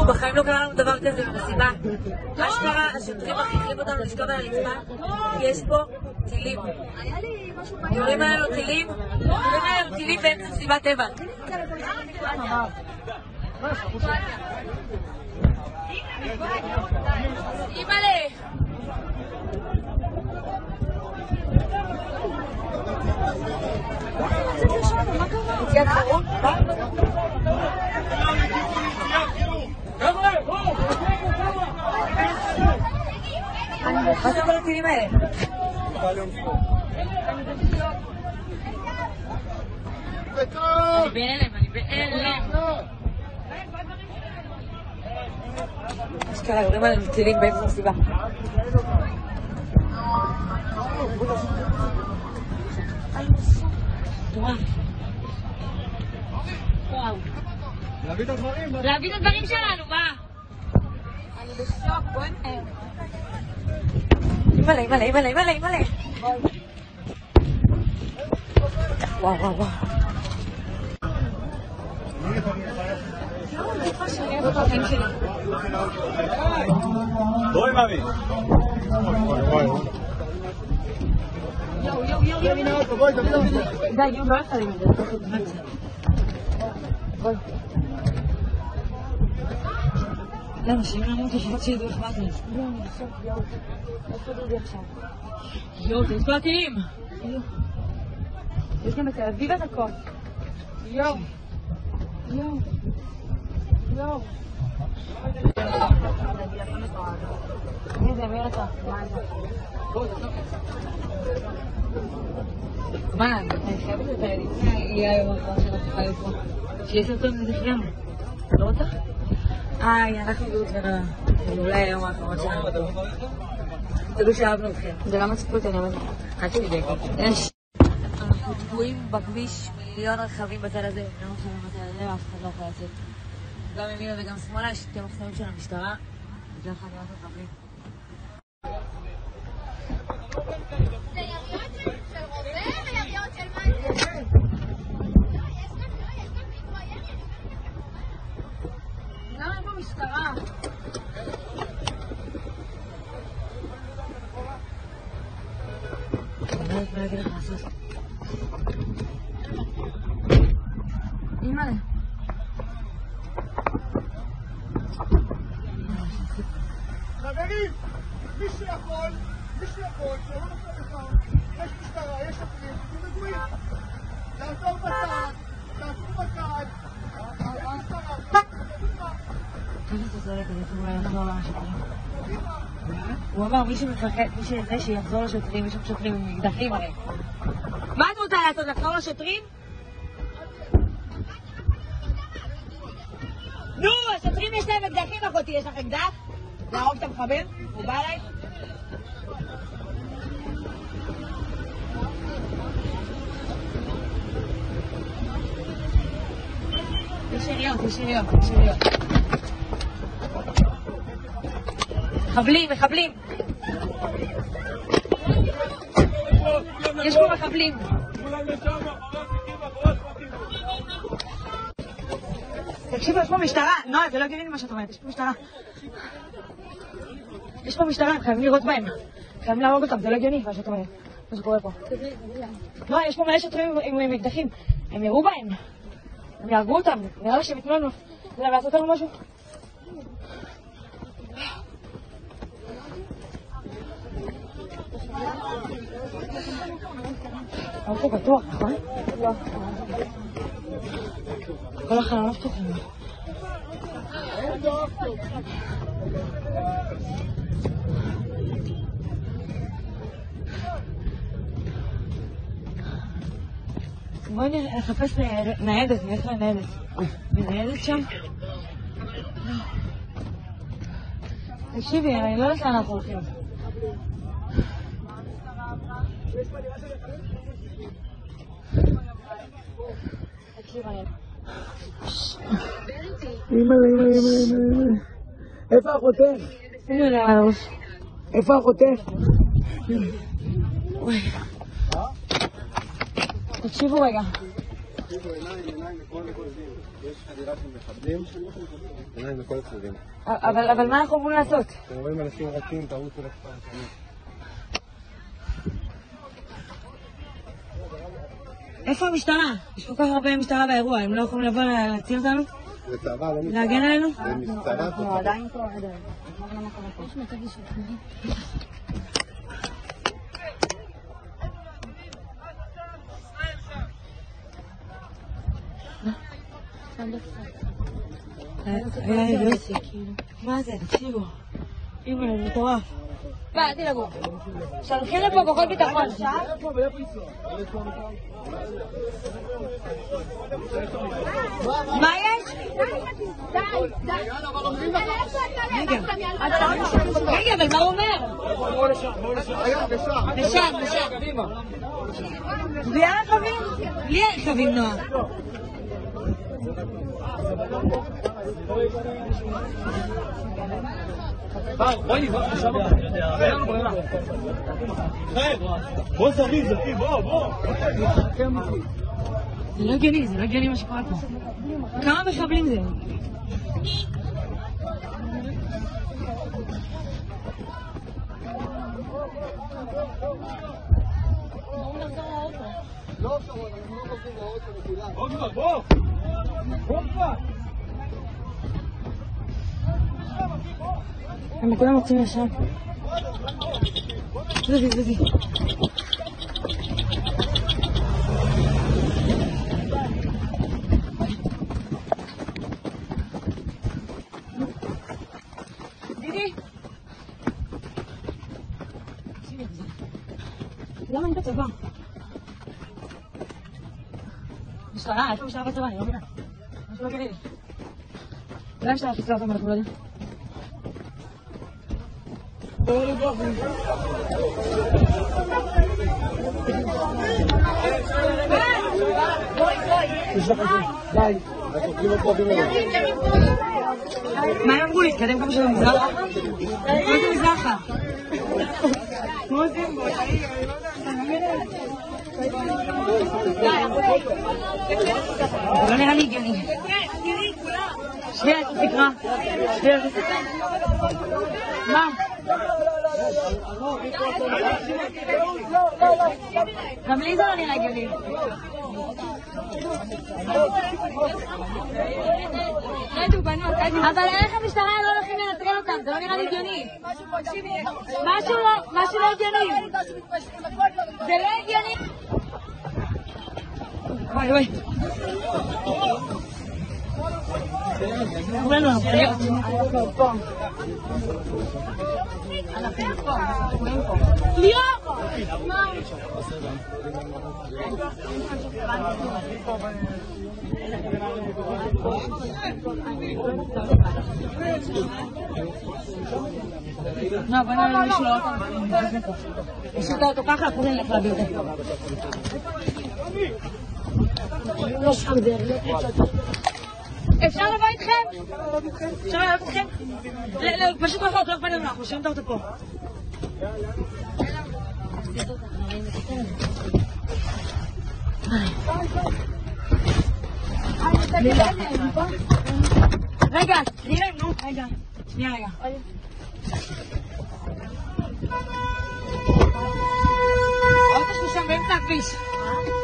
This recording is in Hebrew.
תקשיבו, בחיים לא קרה לנו דבר כזה במסיבה. אשכרה, השוטרים מכריחים אותנו לשכב על הרצפה, כי יש פה טילים. יורים עלינו טילים, באמצע מסיבת טבע. אימא'לה! יציאת חירום? מה זה כל הטילים האלה? אני בהלם. אשכרה, יורים עלינו טילים באמצע מסיבה. וואו. להביא את הדברים שלנו, מה? אני בשוק, בואי נהר. אימא'לה. וואו. בואי מאמי. די, לא יכולים את זה. בואי. למה, שאם נמות לפחות שידעו אכפת לי. לא, אני בסוף, איפה דודי עכשיו? זה כל הטילים. יש גם בתל אביב הדקות. יואו. זה מי רצה? מה, אני חייבת את הילדים. יהיה היום האחרון שאנחנו חייבים פה. שיהיה סרטון מזה חיים. לא רוצה? אנחנו גאות ונראה. אולי היום האחרון שלנו. תדעו שאהבנו אתכם. זה לא מצפו אותי, אני אומרת. אל תדאגי. אנחנו תקועים בכביש, מיליון רכבים בצד הזה, מיליון רכבים בצד הזה, אף אחד לא יכול לצאת. גם ימינה וגם שמאלה, יש שתי מחסומים של המשטרה. זה אחד להיות רכבים. זה יריות של רובה ויריות של מה זה? למה אין פה משטרה? אני לא יודעת מה להגיד לך לעשות. אימא'לה. חברים, מי שיכול, שלא נופל לך, יש משטרה, יש שוטרים, תהיו רגועים. תעצור בצד, הוא אמר, מי שמפחד, מי שזה שיחזור לשוטרים, יש שם שוטרים עם מקדחים הרי. מה את רוצה לעשות? לחזור לשוטרים? נו, השוטרים יש להם מקדחים, אחותי, יש לך מקדח? להרוג את המחבר? הוא בא אליי? יש יריות. מחבלים. יש פה מחבלים. תקשיבו, יש פה משטרה. נועה, זה לא הגיוני מה שאת אומרת, יש פה משטרה, חייבים לראות בהם. חייבים להרוג אותם, זה לא הגיוני מה שאת אומרת. מה שקורה פה. לא, יש פה מלא שוטרים עם מקדחים. הם יראו בהם. הם יהרגו אותם. נראה לי שהם יתנו לנו לעשות לנו משהו. אבל פה בטוח, נכון? לא. כל החלונות פתוחים. בואי נחפש ניידת, נלך לניידת. ניידת שם? תקשיבי, אני לא יודעת לאן אנחנו הולכים. תקשיב, אני... אימא'לה. איפה החוטף? איפה החוטף? תקשיבו רגע. עיניים לכל הצדדים. יש חדירה של מחבלים, עיניים לכל הצדדים. אבל מה אנחנו יכולים לעשות? אתם רואים אנשים רצים, תרוצו לכפר שני. איפה המשטרה? יש כל כך הרבה משטרה באירוע, הם לא יכולים לבוא להציל אותנו? זה צבא, לא משטרה. להגן עלינו? זה משטרה. אנחנו עדיין פה, מה זה? תקשיבו. אימא, זה מטורף. אל תדאגו. שלחים לפה כוחות ביטחון. מה יש? רגע, אבל מה הוא אומר? לשם. בלי הרכבים? בלי הרכבים, נועה. בוא זריז, בוא. זה לא הגיוני מה שקורה פה. כמה מחבלים זה? לא שרון, אנחנו לא חוזרים לאוטו בכולם. בוא כבר. הם כולם רוצים לשם. זוזי. דידי! למה אין בצבא? משטרה, איפה משטרה בצבא? אני לא מבינה. משהו לא גדול. אולי המשטרה תצא אותם, אנחנו לא יודעים. מה הם אמרו לי? תקדם כמה של המזרחה? כמו זה מזרחה? כמו זה? לא נראה לי הגיוני. שנייה, תקרא. מה? גם לי זה לא נראה הגיוני. אבל איך המשטרה לא הולכים לנטרל אותם? זה לא נראה לי הגיוני. משהו לא הגיוני. זה לא הגיוני. וואי. כולנו הנחיות. ליאור! לא, בוא נראה מישהו לא אותו. פשוט אותו ככה, אנחנו נלך להביא אותו. לא שחודר. אפשר לבוא איתכם? אפשר לבוא איתכם? פשוט רחוק, לא אכפת לנו, אנחנו שומעים אותו פה. רגע, תני להם, נו. שנייה. האוטו שלי שם באמצע הכביש.